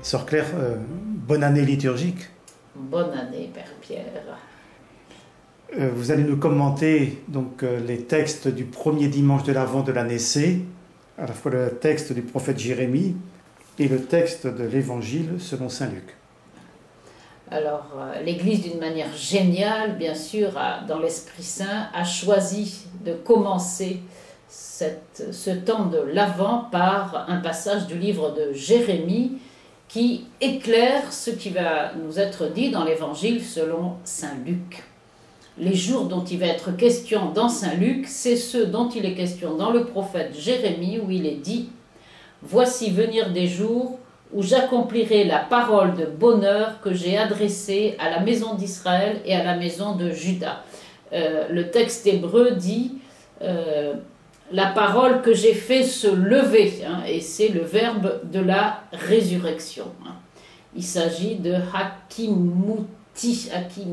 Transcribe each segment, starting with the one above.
Sœur Claire, bonne année liturgique. Bonne année, Père Pierre. Vous allez nous commenter donc les textes du premier dimanche de l'Avent de l'année C, à la fois le texte du prophète Jérémie et le texte de l'Évangile selon saint Luc. Alors, l'Église, d'une manière géniale, bien sûr, dans l'Esprit Saint, a choisi de commencer ce temps de l'Avent par un passage du livre de Jérémie qui éclaire ce qui va nous être dit dans l'Évangile selon saint Luc. Les jours dont il va être question dans saint Luc, c'est ceux dont il est question dans le prophète Jérémie, où il est dit « Voici venir des jours où j'accomplirai la parole de bonheur que j'ai adressée à la maison d'Israël et à la maison de Juda. » Le texte hébreu dit la parole que j'ai fait se lever, et c'est le verbe de la résurrection. Il s'agit de hakimuti,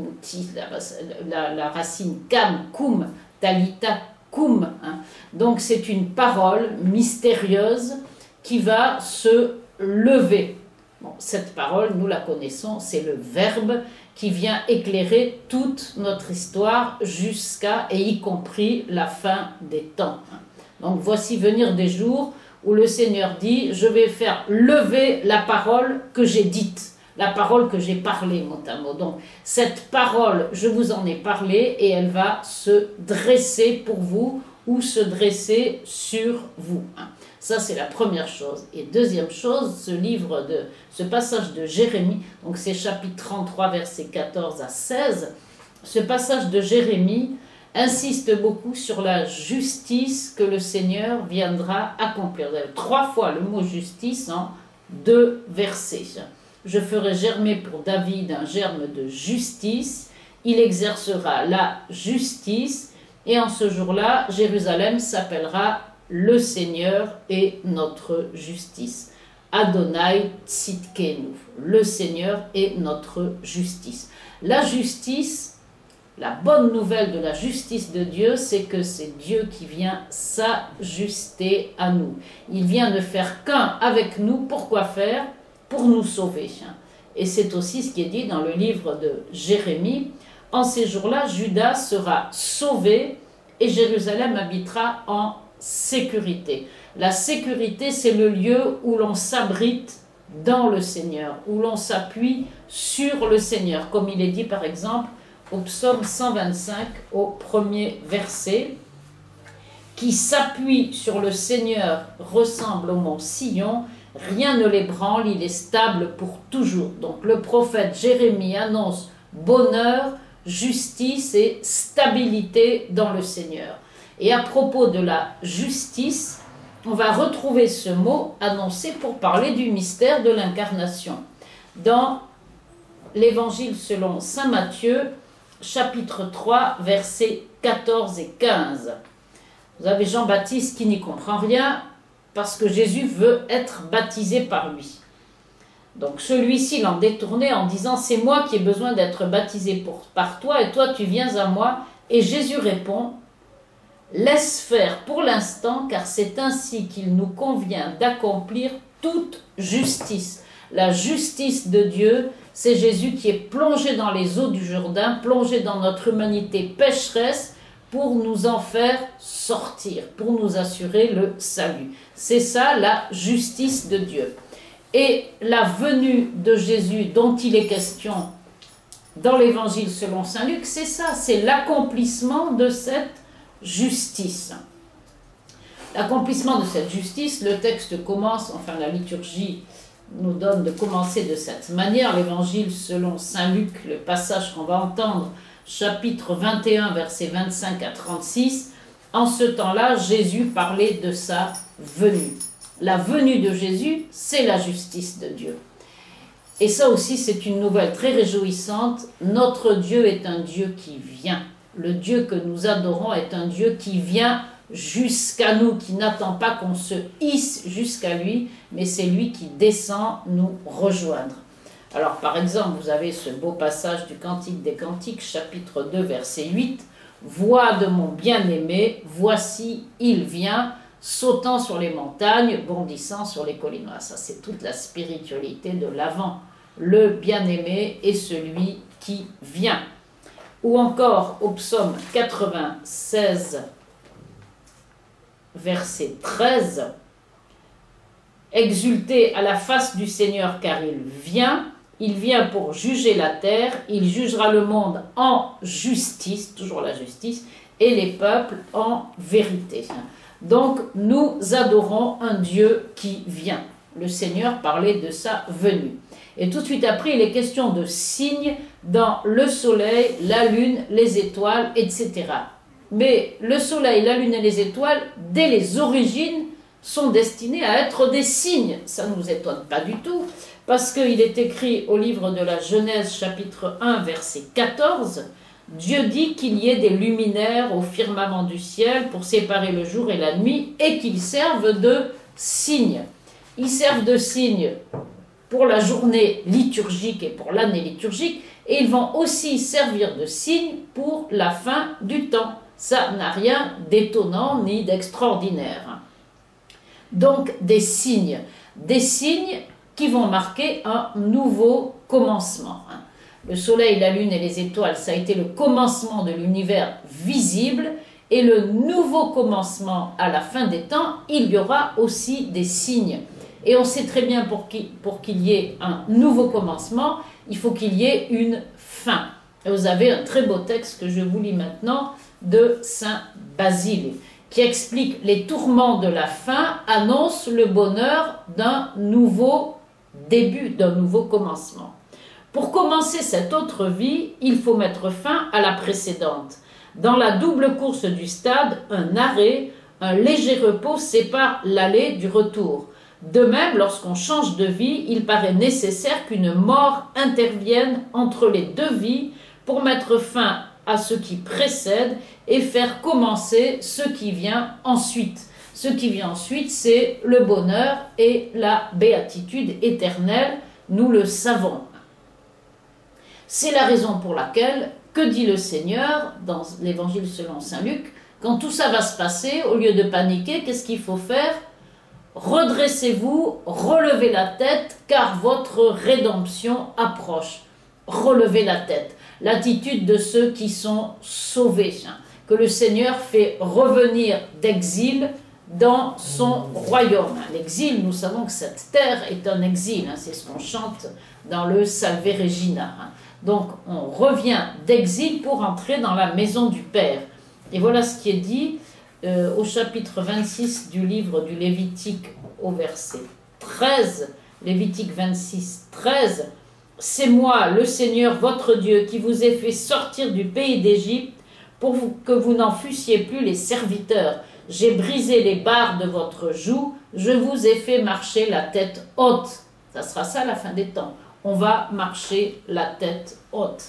la racine kam, kum, talita, kum. Donc c'est une parole mystérieuse qui va se lever. Bon, cette parole, nous la connaissons, c'est le verbe qui vient éclairer toute notre histoire jusqu'à et y compris la fin des temps. Donc voici venir des jours où le Seigneur dit « Je vais faire lever la parole que j'ai dite, la parole que j'ai parlée, mot à mot. » Donc cette parole, je vous en ai parlé et elle va se dresser pour vous ou se dresser sur vous. Ça, c'est la première chose. Et deuxième chose, ce passage de Jérémie, donc c'est chapitre 33, versets 14 à 16, ce passage de Jérémie insiste beaucoup sur la justice que le Seigneur viendra accomplir. Vous avez 3 fois le mot justice en 2 versets. Je ferai germer pour David un germe de justice, il exercera la justice, et en ce jour-là, Jérusalem s'appellera le Seigneur est notre justice. Adonai Tzidkenu, le Seigneur est notre justice. La justice, la bonne nouvelle de la justice de Dieu, c'est que c'est Dieu qui vient s'ajuster à nous. Il vient ne faire qu'un avec nous. Pourquoi faire? Pour nous sauver. Et c'est aussi ce qui est dit dans le livre de Jérémie. En ces jours-là, Juda sera sauvé et Jérusalem habitera en sécurité. La sécurité, c'est le lieu où l'on s'abrite dans le Seigneur, où l'on s'appuie sur le Seigneur, comme il est dit par exemple au psaume 125, au 1er verset, qui s'appuie sur le Seigneur ressemble au mont Sion, rien ne l'ébranle, il est stable pour toujours. Donc le prophète Jérémie annonce bonheur, justice et stabilité dans le Seigneur. Et à propos de la justice, on va retrouver ce mot annoncé pour parler du mystère de l'incarnation. Dans l'Évangile selon saint Matthieu, chapitre 3, versets 14 et 15. Vous avez Jean-Baptiste qui n'y comprend rien parce que Jésus veut être baptisé par lui. Donc celui-ci l'en détournait en disant « C'est moi qui ai besoin d'être baptisé par toi et toi tu viens à moi. » Et Jésus répond « Laisse faire pour l'instant car c'est ainsi qu'il nous convient d'accomplir toute justice. » La justice de Dieu, c'est Jésus qui est plongé dans les eaux du Jourdain, plongé dans notre humanité pécheresse pour nous en faire sortir, pour nous assurer le salut. C'est ça la justice de Dieu. Et la venue de Jésus dont il est question dans l'Évangile selon saint Luc, c'est ça, c'est l'accomplissement de cette justice. L'accomplissement de cette justice, le texte commence, enfin la liturgie nous donne de commencer de cette manière. L'Évangile selon saint Luc, le passage qu'on va entendre, chapitre 21, versets 25 à 36, en ce temps-là, Jésus parlait de sa venue. La venue de Jésus, c'est la justice de Dieu. Et ça aussi, c'est une nouvelle très réjouissante. Notre Dieu est un Dieu qui vient. Le Dieu que nous adorons est un Dieu qui vient jusqu'à nous, qui n'attend pas qu'on se hisse jusqu'à lui, mais c'est lui qui descend nous rejoindre. Alors par exemple, vous avez ce beau passage du Cantique des Cantiques, chapitre 2, verset 8. « Voix de mon bien-aimé, voici, il vient, sautant sur les montagnes, bondissant sur les collines. Voilà, ça c'est toute la spiritualité de l'Avent. Le bien-aimé est celui qui vient. Ou encore au psaume 96, verset 13, exultez à la face du Seigneur car il vient pour juger la terre, il jugera le monde en justice, toujours la justice, et les peuples en vérité. Donc nous adorons un Dieu qui vient. Le Seigneur parlait de sa venue. Et tout de suite après, il est question de signes dans le soleil, la lune, les étoiles, etc. Mais le soleil, la lune et les étoiles, dès les origines, sont destinés à être des signes. Ça ne nous étonne pas du tout, parce qu'il est écrit au livre de la Genèse, chapitre 1, verset 14, Dieu dit qu'il y ait des luminaires au firmament du ciel pour séparer le jour et la nuit, et qu'ils servent de signes. Ils servent de signes pour la journée liturgique et pour l'année liturgique, et ils vont aussi servir de signes pour la fin du temps. Ça n'a rien d'étonnant ni d'extraordinaire. Donc des signes qui vont marquer un nouveau commencement. Le soleil, la lune et les étoiles, ça a été le commencement de l'univers visible, et le nouveau commencement à la fin des temps, il y aura aussi des signes. Et on sait très bien pour qu'il y ait un nouveau commencement, il faut qu'il y ait une fin. Et vous avez un très beau texte que je vous lis maintenant de saint Basile, qui explique les tourments de la fin, annonce le bonheur d'un nouveau début, d'un nouveau commencement. Pour commencer cette autre vie, il faut mettre fin à la précédente. Dans la double course du stade, un arrêt, un léger repos sépare l'aller du retour. De même, lorsqu'on change de vie, il paraît nécessaire qu'une mort intervienne entre les deux vies pour mettre fin à ce qui précède et faire commencer ce qui vient ensuite. Ce qui vient ensuite, c'est le bonheur et la béatitude éternelle, nous le savons. C'est la raison pour laquelle, que dit le Seigneur dans l'évangile selon saint Luc, quand tout ça va se passer, au lieu de paniquer, qu'est-ce qu'il faut faire ? Redressez-vous, relevez la tête, car votre rédemption approche. Relevez la tête, l'attitude de ceux qui sont sauvés, que le Seigneur fait revenir d'exil dans son royaume. L'exil, nous savons que cette terre est un exil, c'est ce qu'on chante dans le Salve Regina. Donc on revient d'exil pour entrer dans la maison du Père. Et voilà ce qui est dit au chapitre 26 du livre du Lévitique au verset 13, Lévitique 26, 13, « C'est moi, le Seigneur, votre Dieu, qui vous ai fait sortir du pays d'Égypte pour que vous n'en fussiez plus les serviteurs. J'ai brisé les barres de votre joug, je vous ai fait marcher la tête haute. » Ça sera ça la fin des temps. On va marcher la tête haute.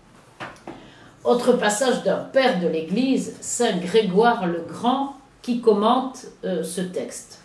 Autre passage d'un père de l'Église, saint Grégoire le Grand, qui commente ce texte.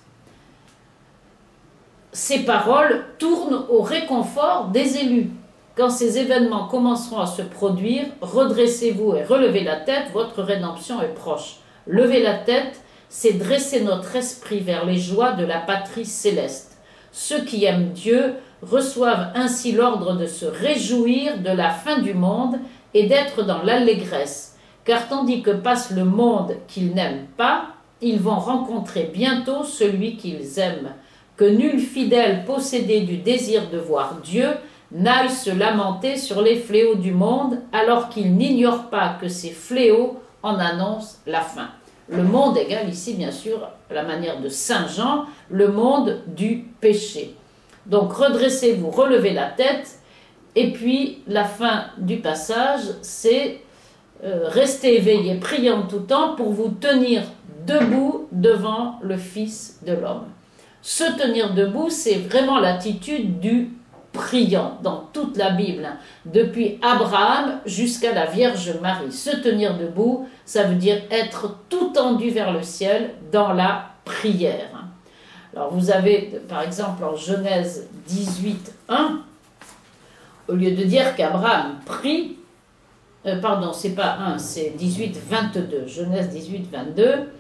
Ces paroles tournent au réconfort des élus. Quand ces événements commenceront à se produire, redressez-vous et relevez la tête, votre rédemption est proche. Lever la tête, c'est dresser notre esprit vers les joies de la patrie céleste. Ceux qui aiment Dieu reçoivent ainsi l'ordre de se réjouir de la fin du monde et d'être dans l'allégresse, car tandis que passe le monde qu'ils n'aiment pas, ils vont rencontrer bientôt celui qu'ils aiment. Que nul fidèle possédé du désir de voir Dieu n'aille se lamenter sur les fléaux du monde, alors qu'il n'ignore pas que ces fléaux en annoncent la fin. Le monde égale ici, bien sûr, à la manière de saint Jean, le monde du péché. Donc redressez-vous, relevez la tête, et puis la fin du passage, c'est restez éveillés, priez en tout temps pour vous tenir debout devant le Fils de l'homme. Se tenir debout, c'est vraiment l'attitude du priant dans toute la Bible, depuis Abraham jusqu'à la Vierge Marie. Se tenir debout, ça veut dire être tout tendu vers le ciel dans la prière. Alors vous avez, par exemple, en Genèse 18, 1, au lieu de dire qu'Abraham prie, pardon, c'est pas 1, c'est 18, 22, Genèse 18, 22,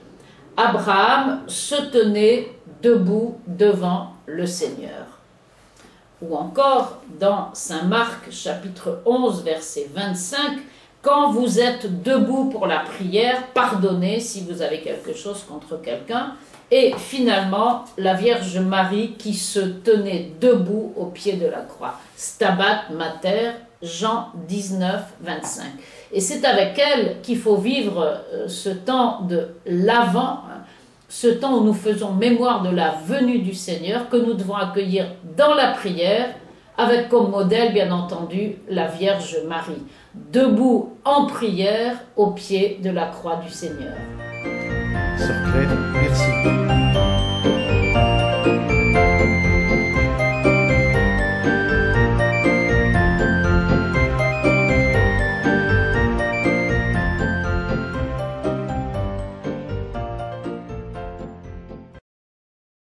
Abraham se tenait debout devant le Seigneur. Ou encore dans Saint Marc chapitre 11 verset 25, quand vous êtes debout pour la prière, pardonnez si vous avez quelque chose contre quelqu'un. Et finalement, la Vierge Marie qui se tenait debout au pied de la croix. Stabat Mater, Jean 19, 25. Et c'est avec elle qu'il faut vivre ce temps de l'Avent, ce temps où nous faisons mémoire de la venue du Seigneur, que nous devons accueillir dans la prière, avec comme modèle, bien entendu, la Vierge Marie, debout en prière au pied de la croix du Seigneur. Sœur Claire.